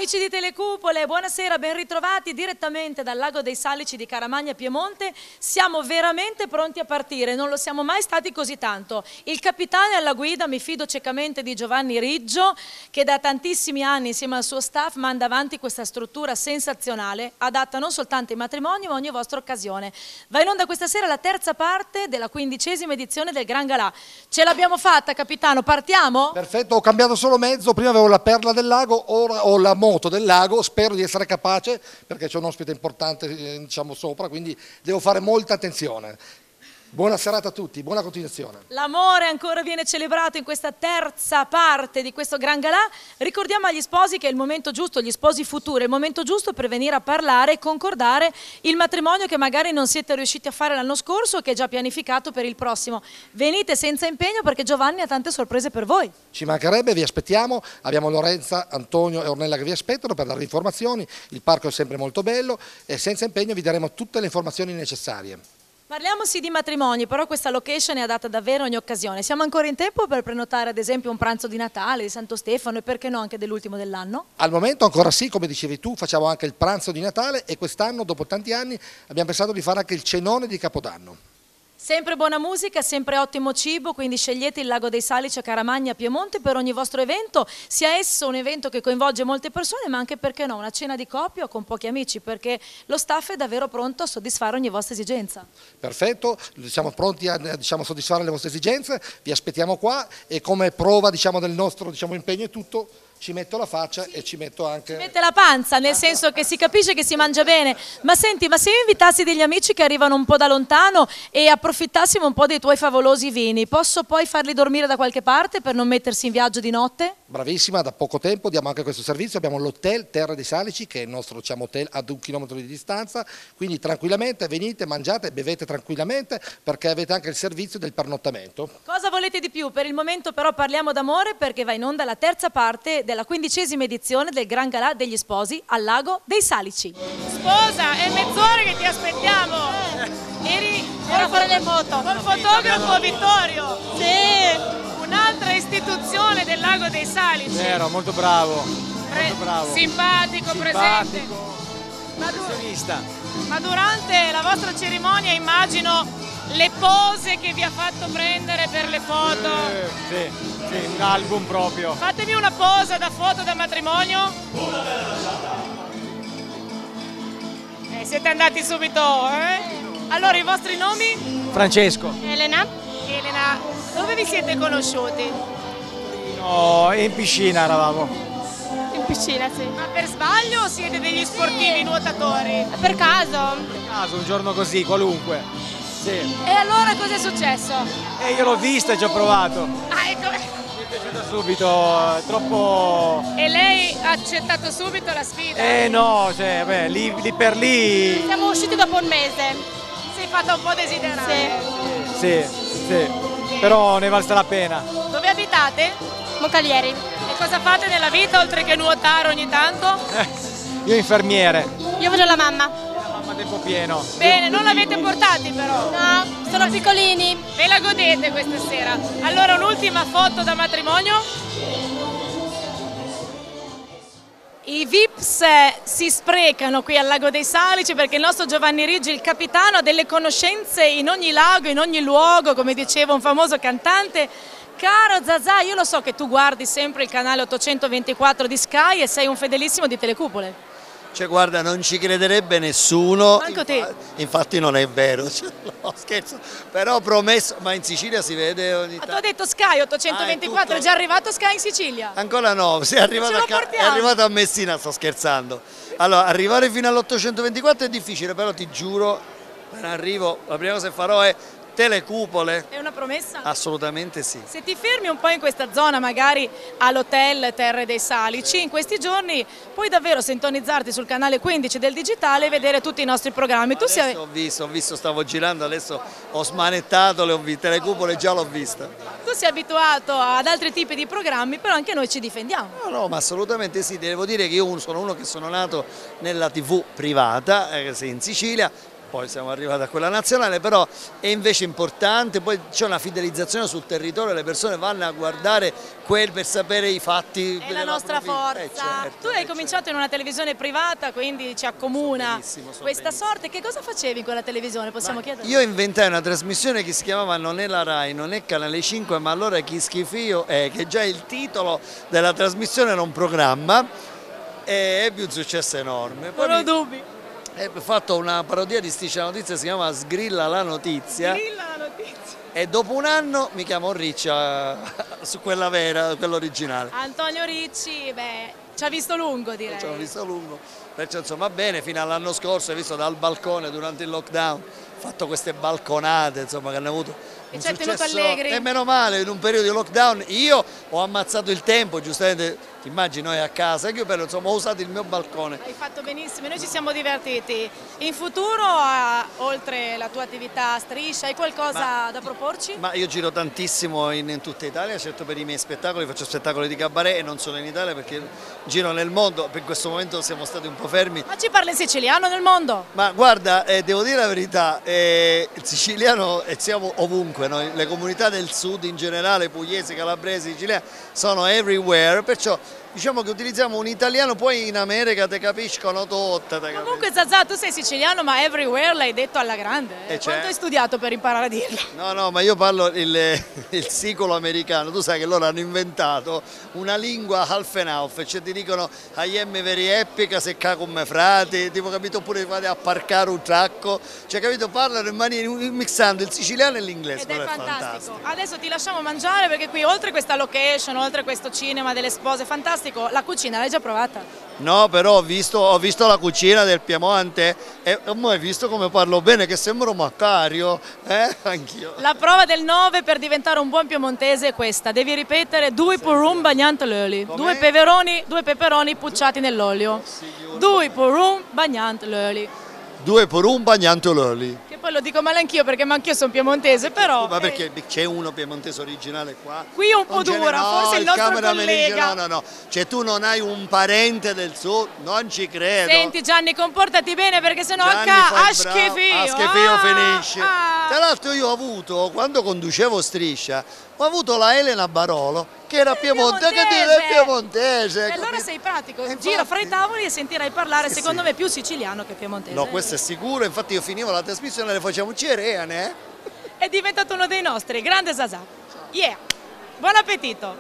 Amici di Telecupole, buonasera, ben ritrovati direttamente dal Lago dei Salici di Caramagna, Piemonte. Siamo veramente pronti a partire, non lo siamo mai stati così tanto. Il capitano è alla guida, mi fido ciecamente di Giovanni Riggio, che da tantissimi anni insieme al suo staff manda avanti questa struttura sensazionale, adatta non soltanto ai matrimoni ma a ogni vostra occasione. Va in onda questa sera la terza parte della 15ª edizione del Gran Galà. Ce l'abbiamo fatta, capitano, partiamo? Perfetto, ho cambiato solo mezzo, prima avevo la perla del lago, ora ho la moto del lago, spero di essere capace perché c'è un ospite importante diciamo sopra, quindi devo fare molta attenzione. Buona serata a tutti, buona continuazione. L'amore ancora viene celebrato in questa terza parte di questo Gran Galà. Ricordiamo agli sposi che è il momento giusto, gli sposi futuri, è il momento giusto per venire a parlare e concordare il matrimonio che magari non siete riusciti a fare l'anno scorso o che è già pianificato per il prossimo. Venite senza impegno perché Giovanni ha tante sorprese per voi. Ci mancherebbe, vi aspettiamo, abbiamo Lorenza, Antonio e Ornella che vi aspettano per dare informazioni, il parco è sempre molto bello e senza impegno vi daremo tutte le informazioni necessarie. Parliamo sì di matrimoni, però questa location è adatta davvero a ogni occasione. Siamo ancora in tempo per prenotare ad esempio un pranzo di Natale, di Santo Stefano e perché no anche dell'ultimo dell'anno? Al momento ancora sì, come dicevi tu, facciamo anche il pranzo di Natale e quest'anno, dopo tanti anni, abbiamo pensato di fare anche il cenone di Capodanno. Sempre buona musica, sempre ottimo cibo, quindi scegliete il Lago dei Salici a Caramagna, Piemonte per ogni vostro evento, sia esso un evento che coinvolge molte persone, ma anche perché no, una cena di coppia o con pochi amici, perché lo staff è davvero pronto a soddisfare ogni vostra esigenza. Perfetto, siamo pronti a soddisfare le vostre esigenze, vi aspettiamo qua e come prova del nostro impegno e tutto, ci metto la faccia e ci metto anche... Ci mette la panza, nel senso che si capisce che si mangia bene. Ma senti, ma se io invitassi degli amici che arrivano un po' da lontano e approfittassimo un po' dei tuoi favolosi vini, posso poi farli dormire da qualche parte per non mettersi in viaggio di notte? Bravissima, da poco tempo diamo anche questo servizio, abbiamo l'hotel Terra dei Salici che è il nostro hotel ad 1 chilometro di distanza, quindi tranquillamente venite, mangiate, bevete tranquillamente perché avete anche il servizio del pernottamento. Cosa volete di più? Per il momento però parliamo d'amore perché va in onda la terza parte della 15ª edizione del Gran Galà degli Sposi al Lago dei Salici. Sposa, è mezz'ora che ti aspettiamo. Ero a fare le foto. Col fotografo Vittorio. Sì. Un'altra istituzione del Lago dei Salici. Vero, molto bravo. Molto bravo. Simpatico, presente. Professionista. Ma durante la vostra cerimonia immagino le pose che vi ha fatto prendere per le foto. Sì, un album proprio. Fatemi una posa da foto da matrimonio. Siete andati subito, eh? Allora, i vostri nomi? Francesco. Elena. Elena, dove vi siete conosciuti? No, in piscina eravamo. In piscina, sì. Ma per sbaglio o siete degli sportivi nuotatori? Per caso? Per caso, un giorno così, qualunque. Sì. E allora cosa è successo? Io l'ho vista e ci ho provato. Ah, ecco. Mi è piaciuta subito, è troppo... E lei ha accettato subito la sfida? No, cioè, beh, lì per lì... Siamo usciti dopo un mese. Sei fatta un po' desiderare. Sì, però ne valsa la pena. Dove abitate? Moncalieri. E cosa fate nella vita oltre che nuotare ogni tanto? Io infermiere. Io faccio la mamma. La mamma a tempo pieno. Bene, non l'avete portati però? No, sono piccolini. Ve la godete questa sera. Allora un'ultima foto da matrimonio. I VIPs si sprecano qui al Lago dei Salici perché il nostro Giovanni Riggi, il capitano, ha delle conoscenze in ogni lago, in ogni luogo, come diceva un famoso cantante. Caro Zazà, io lo so che tu guardi sempre il canale 824 di Sky e sei un fedelissimo di Telecupole. Cioè guarda, non ci crederebbe nessuno, Manco te. infatti non è vero, no, scherzo, però promesso, ma in Sicilia si vede ogni Ma tu tanto. hai detto Sky 824, è già arrivato Sky in Sicilia? Ancora no, è arrivato a Messina, sto scherzando. Allora, arrivare fino all'824 è difficile, però ti giuro, appena arrivo, la prima cosa che farò è Telecupole. È una promessa? Assolutamente sì. Se ti fermi un po' in questa zona, magari all'hotel Terre dei Salici, in questi giorni puoi davvero sintonizzarti sul canale 15 del digitale e vedere tutti i nostri programmi. Tu Ho visto, stavo girando, adesso ho smanettato, le ho viste, Telecupole già l'ho vista. Tu sei abituato ad altri tipi di programmi, però anche noi ci difendiamo. No, ma assolutamente sì, devo dire che io sono uno che sono nato nella TV privata, in Sicilia, poi siamo arrivati a quella nazionale, però è invece importante, poi c'è una fidelizzazione sul territorio, le persone vanno a guardare quel per sapere i fatti. È la nostra forza. Certo, Tu hai cominciato in una televisione privata, quindi ci accomuna questa benissimo. sorte. Che cosa facevi in quella televisione, possiamo chiedere? Io inventai una trasmissione che si chiamava Non è la Rai, non è Canale 5, ma allora chi schifio è, che già il titolo della trasmissione era un programma e ebbe un successo enorme. Poi Non ho dubbi. ho fatto una parodia di Striscia la Notizia, si chiama Sgrilla la Notizia. Grilla la notizia. E dopo un anno mi chiamo Riccia su quella vera, quella originale. Antonio Ricci, beh, ci ha visto lungo, direi. Ci ho visto lungo, perciò insomma bene, fino all'anno scorso hai visto dal balcone durante il lockdown, ho fatto queste balconate insomma che hanno avuto un ci hai tenuto successo allegri. e meno male in un periodo di lockdown io ho ammazzato il tempo, giustamente ti immagini noi a casa, io però insomma ho usato il mio balcone. Hai fatto benissimo, noi ci siamo divertiti. In futuro, oltre la tua attività a Striscia, hai qualcosa da proporci? Ma io giro tantissimo in tutta Italia, certo per i miei spettacoli, faccio spettacoli di cabaret e non solo in Italia perché giro nel mondo, per questo momento siamo stati un po' fermi. Ma ci parli in siciliano nel mondo? Ma guarda, devo dire la verità, il siciliano, e siamo ovunque, noi, le comunità del sud in generale, pugliesi, calabresi, siciliani, sono everywhere, perciò diciamo che utilizziamo un italiano, poi in America te capiscono tutto. Comunque Zazà, tu sei siciliano ma everywhere l'hai detto alla grande. Quanto hai studiato per imparare a dirlo? No, ma io parlo il sicolo americano, tu sai che loro hanno inventato una lingua half and half, cioè ti dicono I am very happy che se cago come frati, tipo capito, oppure fate a parcare un tracco, cioè capito, parlano in maniera mixando il siciliano e l'inglese. Ed è fantastico. Adesso ti lasciamo mangiare perché qui oltre questa location, oltre questo cinema delle spose, fantastico, la cucina l'hai già provata? No, però ho visto la cucina del Piemonte e hai visto come parlo bene, che sembro Maccario, anch'io. La prova del 9 per diventare un buon piemontese è questa, devi ripetere due purum bagnante l'olio, due peperoni pucciati nell'olio, due purum bagnante l'olio. Due purum bagnante l'olio. Che poi lo dico male anch'io perché anch'io sono piemontese, però... Ma perché c'è uno piemontese originale qua? Qui è un po' dura, forse il nostro collega. No, cioè tu non hai un parente del sud, non ci credo. Senti Gianni, comportati bene perché sennò a schifio finisce. Tra l'altro io ho avuto, quando conducevo Striscia, ho avuto la Elena Barolo, che era piemontese. E allora sei pratico, gira fra i tavoli e sentirai parlare, secondo me, più siciliano che piemontese. No, questo è sicuro, infatti io finivo la trasmissione e le facevo cireane. È diventato uno dei nostri, grande Zazà. Yeah, buon appetito.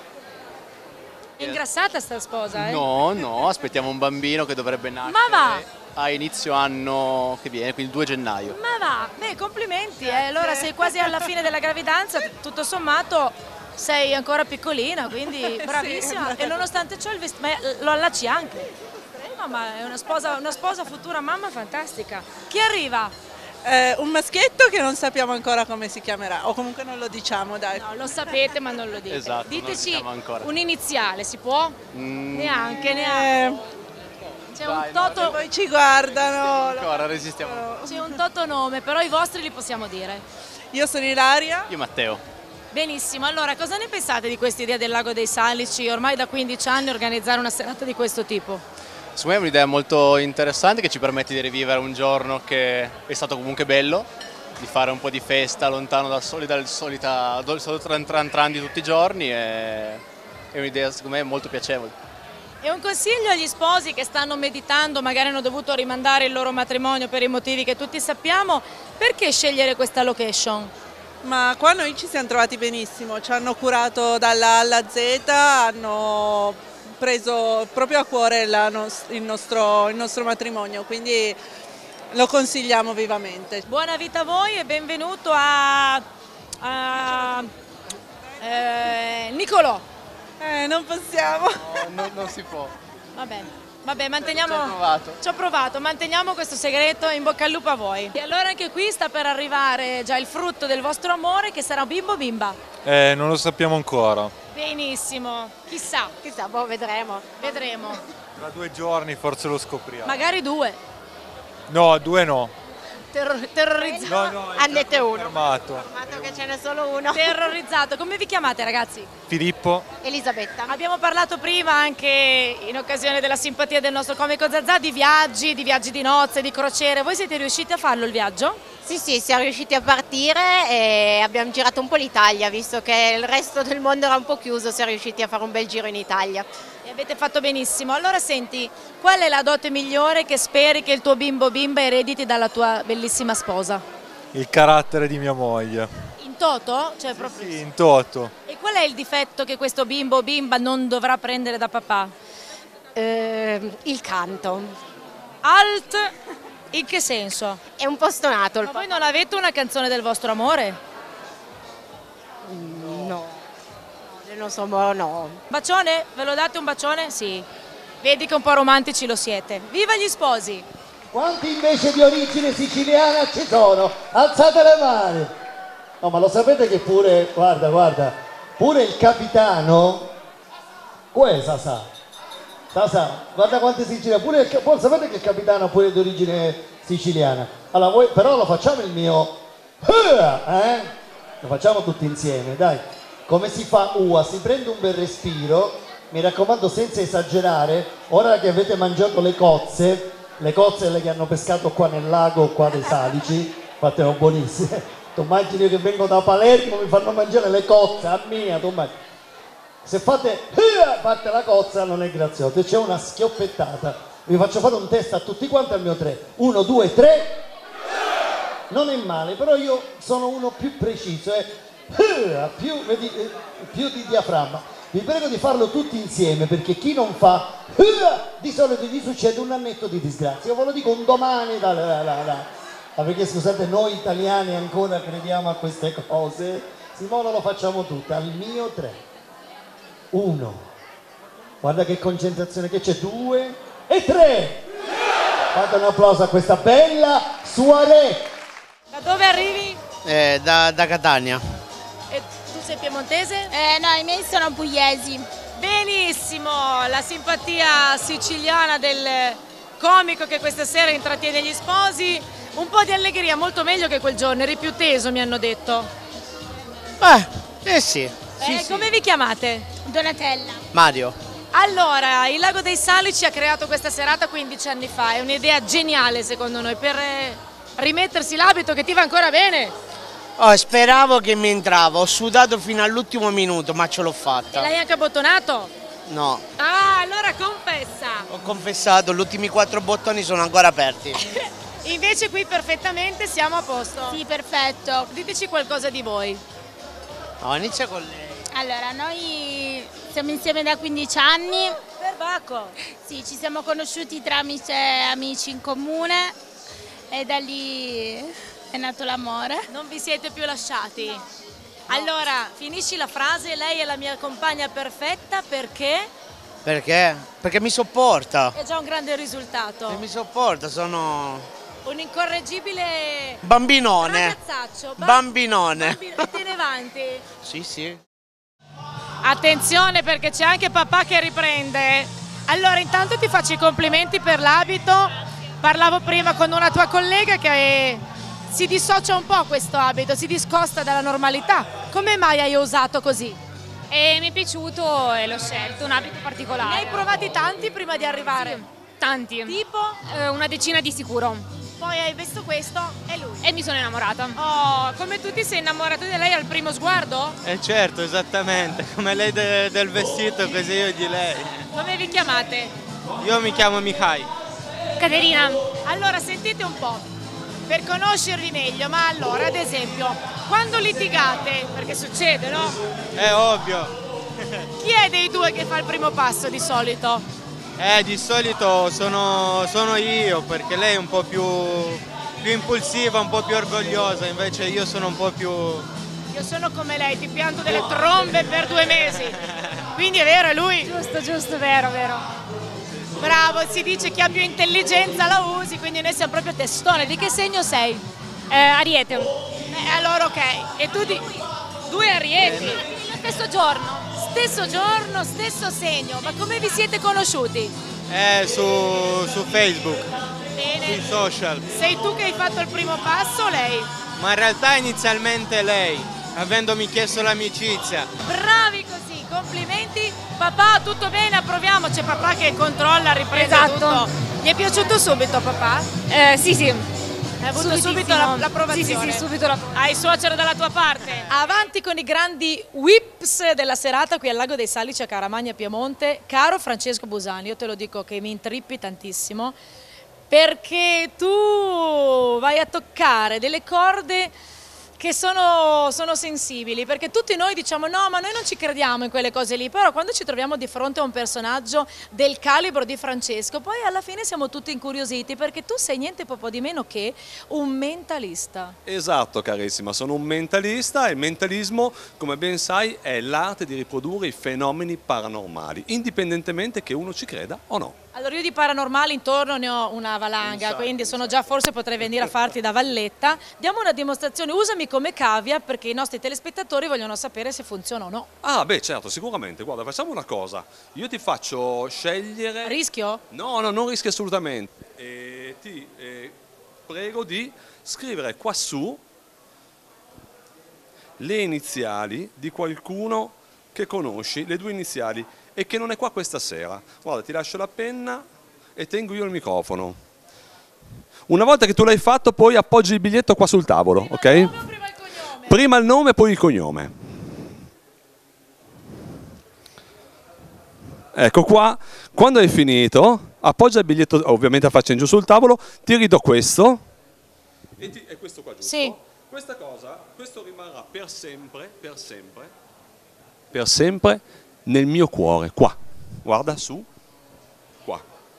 È ingrassata sta sposa, eh? No, aspettiamo un bambino che dovrebbe nascere. Ma va! A inizio anno che viene, quindi il 2 gennaio. Ma va, beh, complimenti, allora sei quasi alla fine della gravidanza, tutto sommato sei ancora piccolina, quindi bravissima. E nonostante ciò il vestito, lo allacci anche. No, ma è una sposa futura mamma fantastica. Chi arriva? Un maschietto che non sappiamo ancora come si chiamerà, o comunque non lo diciamo, dai. No, lo sapete ma non lo dite. Esatto, diteci non lo diciamo ancora. un iniziale, si può? Neanche. C'è un toto... Poi ci guardano. Ancora resistiamo. C'è un toto nome, però i vostri li possiamo dire. Io sono Ilaria. Io Matteo. Benissimo, allora cosa ne pensate di questa idea del Lago dei Salici, ormai da 15 anni organizzare una serata di questo tipo? Secondo me è un'idea molto interessante che ci permette di rivivere un giorno che è stato comunque bello, di fare un po' di festa lontano dal solito tran di tutti i giorni, è un'idea secondo me molto piacevole. E un consiglio agli sposi che stanno meditando, magari hanno dovuto rimandare il loro matrimonio per i motivi che tutti sappiamo, perché scegliere questa location? Ma qua noi ci siamo trovati benissimo, ci hanno curato dalla A alla Z, hanno preso proprio a cuore il nostro matrimonio, quindi lo consigliamo vivamente. Buona vita a voi e benvenuto a Nicolò. Non possiamo. No, non si può. Vabbè, manteniamo... Ci ho provato. Manteniamo questo segreto, in bocca al lupo a voi. E allora anche qui sta per arrivare già il frutto del vostro amore, che sarà bimbo o bimba? Non lo sappiamo ancora. Benissimo, chissà, vedremo. Tra 2 giorni forse lo scopriamo. Magari 2. No, 2 no. Terrorizzato. No, Annette uno. fermato. Fermato che ce n'è solo uno. Terrorizzato. Come vi chiamate, ragazzi? Filippo. Elisabetta. Abbiamo parlato prima anche in occasione della simpatia del nostro comico Zazà di viaggi di nozze, di crociere. Voi siete riusciti a farlo il viaggio? Sì, siamo riusciti a partire e abbiamo girato un po' l'Italia, visto che il resto del mondo era un po' chiuso, siamo riusciti a fare un bel giro in Italia. E avete fatto benissimo. Allora senti, qual è la dote migliore che speri che il tuo bimbo o bimba erediti dalla tua bellissima sposa? Il carattere di mia moglie. In toto? Cioè proprio... Sì, in toto. E qual è il difetto che questo bimbo o bimba non dovrà prendere da papà? Il canto. Alt, in che senso? È un po' stonato il Ma voi non avete una canzone del vostro amore? No, del nostro amore no. Bacione? Ve lo date un bacione? Sì. Vedi che un po' romantici lo siete. Viva gli sposi! Quanti invece di origine siciliana ci sono? Alzate le mani! No, ma lo sapete che pure, guarda, pure il capitano, questa sa, guarda quanti siciliani, pure sapete che il capitano pure di origine siciliana. Allora, voi, però lo facciamo il mio, Lo facciamo tutti insieme, dai. Come si fa si prende un bel respiro, mi raccomando senza esagerare, ora che avete mangiato le cozze che hanno pescato qua nel lago, qua dei Salici, fatelo buonissime. Tu immagini che vengo da Palermo, mi fanno mangiare le cozze, a mia, tu immagini. Se fate la cozza non è grazioso, c'è una schioppettata. Vi faccio fare un test a tutti quanti al mio 3. 1, 2, 3. Non è male, però io sono uno più preciso, più di diaframma. Vi prego di farlo tutti insieme, perché chi non fa di solito gli succede un annetto di disgrazia. Io ve lo dico un domani, perché scusate, noi italiani ancora crediamo a queste cose. Simona lo facciamo tutte, al mio 3. 1, guarda che concentrazione che c'è, 2 e 3. Fate un applauso a questa bella soirée. Da dove arrivi? Da Catania. E tu sei piemontese? No, i miei sono pugliesi. Benissimo, la simpatia siciliana del comico che questa sera intrattiene gli sposi. Un po' di allegria, molto meglio che quel giorno, eri più teso, mi hanno detto. Sì. Come vi chiamate? Donatella. Mario. Allora, il Lago dei Salici ha creato questa serata 15 anni fa, è un'idea geniale secondo noi, per rimettersi l'abito che ti va ancora bene. Speravo che mi entrava, ho sudato fino all'ultimo minuto, ma ce l'ho fatta. E l'hai anche abbottonato? No. Ah, allora confessa. Ho confessato, gli ultimi 4 bottoni sono ancora aperti. Invece qui perfettamente siamo a posto. Sì, perfetto. Diteci qualcosa di voi. Inizia con lei. Allora, noi siamo insieme da 15 anni. Perbacco. Sì, ci siamo conosciuti tramite amici in comune e da lì è nato l'amore. Non vi siete più lasciati? No. Allora, finisci la frase, lei è la mia compagna perfetta perché? Perché? Perché mi sopporta. È già un grande risultato. Mi sopporta, sono... un incorreggibile bambinone. Ragazzaccio. Bambinone. E te ne vanti? Sì. Attenzione perché c'è anche papà che riprende. Allora intanto ti faccio i complimenti per l'abito. Parlavo prima con una tua collega che si dissocia un po' questo abito, si discosta dalla normalità. Come mai hai osato così? Mi è piaciuto e l'ho scelto, un abito particolare. Ne hai provati tanti prima di arrivare? Sì, tanti. Tipo? Una decina di sicuro. Poi hai visto questo e lui. E mi sono innamorata. Oh, come tu ti sei innamorato di lei al primo sguardo? Certo, esattamente, come lei del vestito, così io di lei. Come vi chiamate? Io mi chiamo Mihai. Caterina. Allora, sentite un po', per conoscervi meglio, ma allora, ad esempio, quando litigate, perché succede, no? È ovvio. Chi è dei due che fa il primo passo di solito? Di solito sono io, perché lei è un po' più impulsiva, un po' più orgogliosa, invece io sono un po' più... Io sono come lei, ti pianto delle trombe per 2 mesi. Quindi è vero, è lui? Giusto, vero. Bravo, si dice che ha più intelligenza la usi, quindi noi siamo proprio testone. Di che segno sei? Ariete. Allora ok, e tu di... 2 Arieti? Lo stesso giorno. Stesso giorno, stesso segno, ma come vi siete conosciuti? Su Facebook. sui social. Sei tu che hai fatto il primo passo o lei? Ma in realtà inizialmente lei, avendomi chiesto l'amicizia. Bravi così, complimenti. Papà, tutto bene, approviamo. C'è papà che controlla, riprende tutto. Gli è piaciuto subito papà? Sì, sì. Hai avuto subito l'approvazione? Sì, subito l'approvazione. Hai il suocero dalla tua parte? Avanti con i grandi whips della serata qui al Lago dei Salici a Caramagna Piemonte. Caro Francesco Busani, io te lo dico che mi intrippi tantissimo perché tu vai a toccare delle corde che sono sensibili, perché tutti noi diciamo no, ma noi non ci crediamo in quelle cose lì, però quando ci troviamo di fronte a un personaggio del calibro di Francesco, poi alla fine siamo tutti incuriositi, perché tu sei niente po' di meno che un mentalista. Esatto carissima, sono un mentalista e il mentalismo, come ben sai, è l'arte di riprodurre i fenomeni paranormali, indipendentemente che uno ci creda o no. Allora io di paranormali intorno ne ho una valanga, quindi sono già, forse potrei venire a farti da valletta. Diamo una dimostrazione, usami come cavia perché i nostri telespettatori vogliono sapere se funziona o no. Ah beh certo, sicuramente, guarda facciamo una cosa, io ti faccio scegliere... Rischio? No, non rischi assolutamente, ti prego di scrivere qua su le iniziali di qualcuno che conosci, le 2 iniziali, e che non è qua questa sera. Guarda, ti lascio la penna e tengo io il microfono. Una volta che tu l'hai fatto, poi appoggi il biglietto qua sul tavolo, ok? Prima il nome, poi il cognome. Ecco qua, quando hai finito, appoggia il biglietto, ovviamente a faccia in giù sul tavolo, ti ridò questo. E questo qua giusto? Sì. Questa cosa, questo rimarrà per sempre nel mio cuore, qua, guarda su, qua.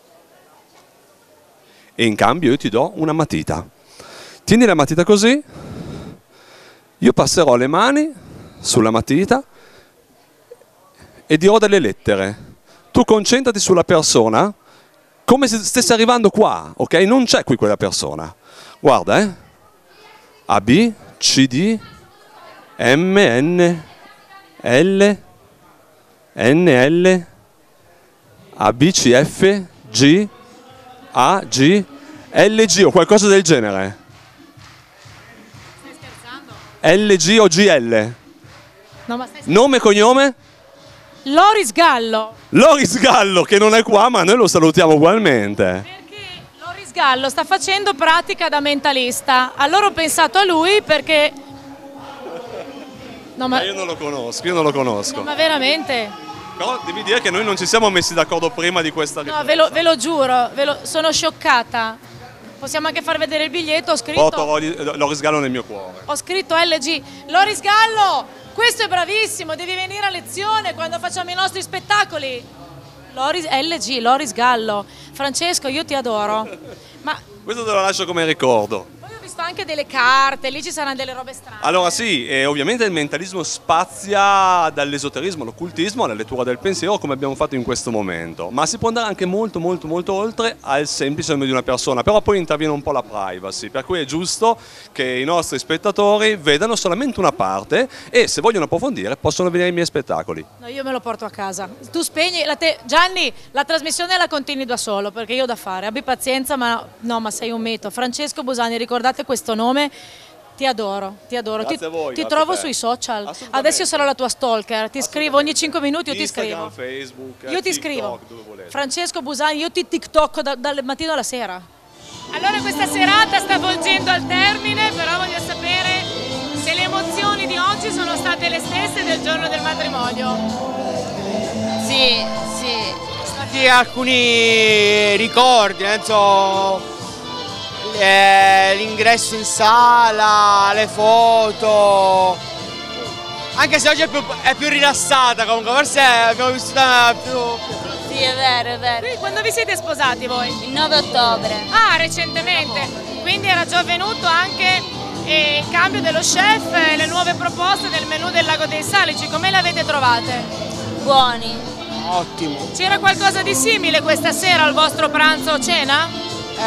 E in cambio io ti do una matita. Tieni la matita così, io passerò le mani sulla matita e dirò delle lettere. Tu concentrati sulla persona come se stesse arrivando qua, ok? Non c'è qui quella persona. Guarda, A, B, C, D, M, N, L, NL, ABCF, G, A, G, LG o qualcosa del genere. Stai scherzando? LG o GL. No, ma Nome e cognome? Loris Gallo. Loris Gallo, che non è qua, ma noi lo salutiamo ugualmente. Loris Gallo sta facendo pratica da mentalista. Allora ho pensato a lui perché... No, Ma io non lo conosco, No, ma veramente? Però devi dire che noi non ci siamo messi d'accordo prima di questa No, ripresa. ve lo giuro, sono scioccata. Possiamo anche far vedere il biglietto, ho scritto... Porto Loris Gallo nel mio cuore. Ho scritto LG. Loris Gallo, questo è bravissimo, devi venire a lezione quando facciamo i nostri spettacoli. LG, Loris Gallo. Francesco, io ti adoro. Ma Questo te lo lascio come ricordo. poi ho visto anche delle carte, lì ci saranno delle robe strane. Allora sì, ovviamente il mentalismo spazia dall'esoterismo all'occultismo alla lettura del pensiero come abbiamo fatto in questo momento, ma si può andare anche molto oltre al semplice nome di una persona, però poi interviene un po' la privacy, per cui è giusto che i nostri spettatori vedano solamente una parte e se vogliono approfondire possono venire ai miei spettacoli. No, io me lo porto a casa. Tu spegni, Gianni, la trasmissione la continui da solo perché io ho da fare, abbi pazienza, ma sei un mito. Francesco Busani, ricordate questo nome, ti adoro, ti adoro. Grazie a voi, ti grazie trovo a te. sui social. Assolutamente. Adesso io sarò la tua stalker, ti scrivo ogni 5 minuti, io ti Instagram, scrivo. Facebook, Io ti TikTok, scrivo. dove volete. Francesco Busani, io ti TikTok dal mattino alla sera. Allora questa serata sta volgendo al termine, però voglio sapere se le emozioni di oggi sono state le stesse del giorno del matrimonio. Sì, sì. Stati alcuni ricordi, nel senso l'ingresso in sala, le foto. Anche se oggi è più rilassata comunque, forse abbiamo vissuta più... Sì, è vero, è vero. Quindi quando vi siete sposati voi? Il 9 ottobre. Ah, recentemente. Quindi era già avvenuto anche il cambio dello chef e le nuove proposte del menù del Lago dei Salici. Come le avete trovate? Buoni. Ottimo. C'era qualcosa di simile questa sera al vostro pranzo o cena?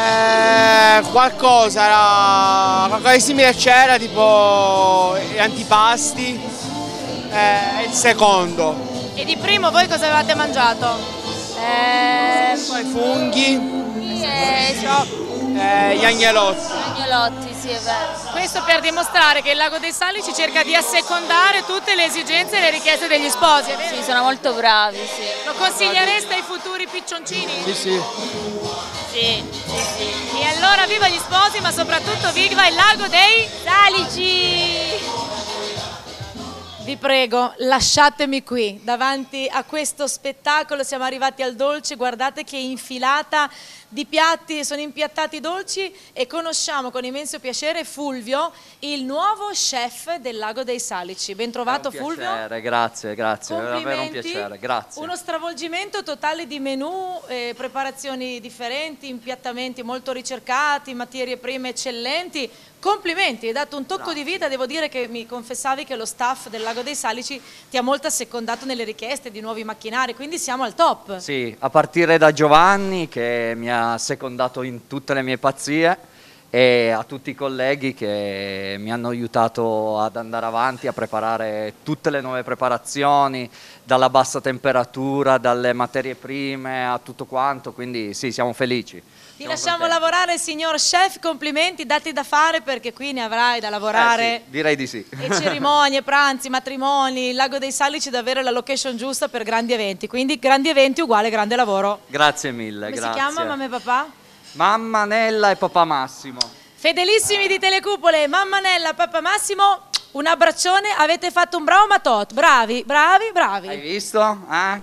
Qualcosa di simile c'era, tipo gli antipasti, il secondo. E di primo voi cosa avevate mangiato? I funghi. Gli agnolotti. Agnolotti, sì, è vero. Questo per dimostrare che il Lago dei Salici cerca di assecondare tutte le esigenze e le richieste degli sposi, è vero? Sì, sono molto bravi, sì. Lo consigliereste ai futuri piccioncini? Sì, sì. Sì, sì, sì. E allora viva gli sposi, ma soprattutto viva il Lago dei Salici! Vi prego, lasciatemi qui, davanti a questo spettacolo, siamo arrivati al dolce, guardate che infilata di piatti, sono impiattati dolci e conosciamo con immenso piacere Fulvio, il nuovo chef del Lago dei Salici. Ben trovato Fulvio. Grazie, grazie, è davvero un piacere, grazie. Uno stravolgimento totale di menù, preparazioni differenti, impiattamenti molto ricercati, materie prime eccellenti. Complimenti, hai dato un tocco di vita, devo dire che mi confessavi che lo staff del Lago dei Salici ti ha molto assecondato nelle richieste di nuovi macchinari, quindi siamo al top. Sì, a partire da Giovanni che mi ha secondato in tutte le mie pazzie e a tutti i colleghi che mi hanno aiutato ad andare avanti, a preparare tutte le nuove preparazioni, dalla bassa temperatura, dalle materie prime a tutto quanto, quindi sì, siamo felici. Ti lasciamo lavorare, signor chef, complimenti, dati da fare perché qui ne avrai da lavorare. Sì, direi di sì. E cerimonie, pranzi, matrimoni, il Lago dei Salici è davvero la location giusta per grandi eventi, quindi grandi eventi uguale grande lavoro. Grazie mille, Come grazie. si chiama mamma e papà? Mamma Nella e papà Massimo. Fedelissimi di Telecupole, mamma Nella, papà Massimo, un abbraccione, avete fatto un bravo matot, bravi, bravi, bravi. Hai visto?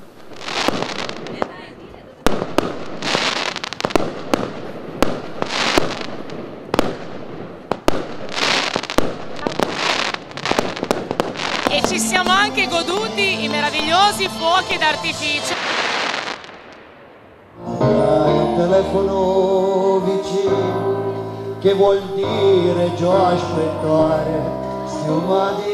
E ci siamo anche goduti i meravigliosi fuochi d'artificio. Il telefono vicino, che vuol dire già aspettare, schiumati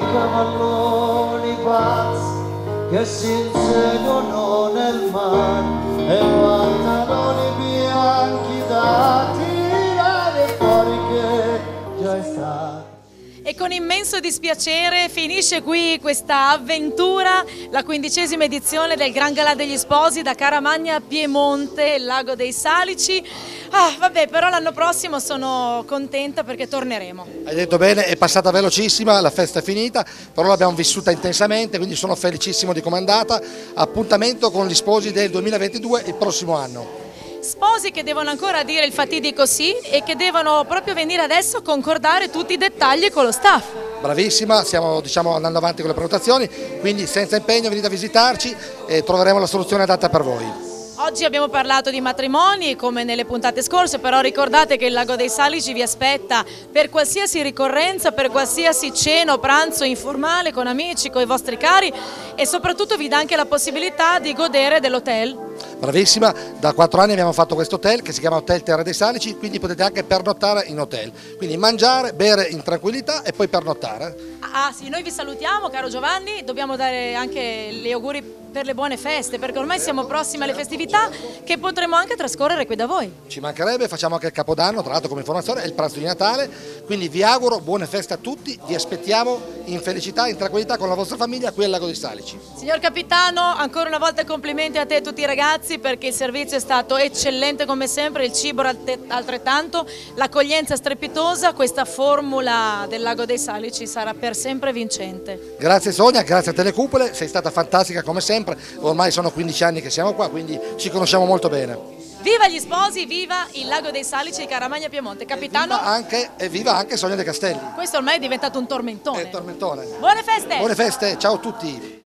cavalloni pazzi che si inseguono nel mare e pantaloni bianchi da tirare fuori che già è stato. E con immenso dispiacere finisce qui questa avventura, la 15ª edizione del Gran Galà degli Sposi da Caramagna a Piemonte, il Lago dei Salici. Vabbè, però l'anno prossimo sono contenta perché torneremo. Hai detto bene, è passata velocissima, la festa è finita, però l'abbiamo vissuta intensamente, quindi sono felicissimo di come è andata. Appuntamento con gli sposi del 2022 il prossimo anno. Sposi che devono ancora dire il fatidico sì e che devono proprio venire adesso a concordare tutti i dettagli con lo staff. Bravissima, stiamo andando avanti con le prenotazioni, quindi senza impegno venite a visitarci e troveremo la soluzione adatta per voi. Oggi abbiamo parlato di matrimoni come nelle puntate scorse, però ricordate che il Lago dei Salici vi aspetta per qualsiasi ricorrenza, per qualsiasi cena o pranzo informale con amici, con i vostri cari e soprattutto vi dà anche la possibilità di godere dell'hotel. Bravissima, da 4 anni abbiamo fatto questo hotel che si chiama Hotel Terra dei Salici, quindi potete anche pernottare in hotel, quindi mangiare, bere in tranquillità e poi pernottare. Sì, noi vi salutiamo caro Giovanni, dobbiamo dare anche gli auguri per le buone feste perché ormai siamo prossimi alle festività che potremo anche trascorrere qui da voi. Ci mancherebbe, facciamo anche il Capodanno, tra l'altro come informazione è il pranzo di Natale, quindi vi auguro buone feste a tutti, vi aspettiamo in felicità, in tranquillità con la vostra famiglia qui al Lago dei Salici. Signor Capitano, ancora una volta complimenti a te e a tutti i ragazzi perché il servizio è stato eccellente come sempre, il cibo altrettanto, l'accoglienza strepitosa, questa formula del Lago dei Salici sarà per sempre vincente. Grazie Sonia, grazie a Telecupole, sei stata fantastica come sempre, ormai sono 15 anni che siamo qua, quindi ci conosciamo molto bene. Viva gli sposi, viva il Lago dei Salici di Caramagna Piemonte. Capitano. Viva anche Sonia De Castelli. Questo ormai è diventato un tormentone. Tormentone. Buone feste! Buone feste, ciao a tutti!